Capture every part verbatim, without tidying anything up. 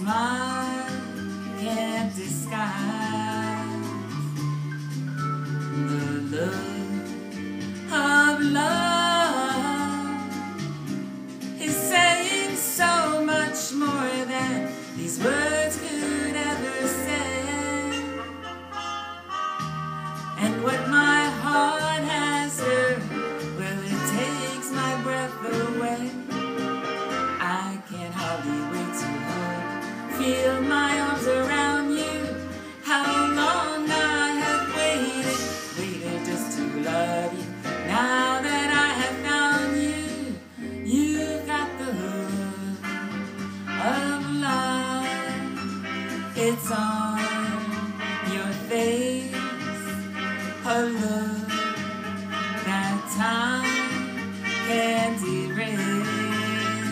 smile can't disguise the look of love. Is saying so much more than these words could ever say. And what my heart has heard, well, it takes my breath away. I can hardly wait to hold, feel my arms around you. How long I have waited, waited just to love you. Now that I have found you, you've got the hook of love. It's on your face, a look that time can't erase.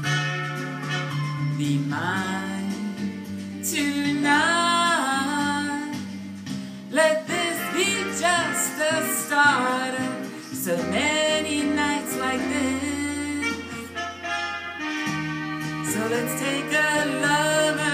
Be mine tonight. Let this be just the start of so many nights like this. So let's take a love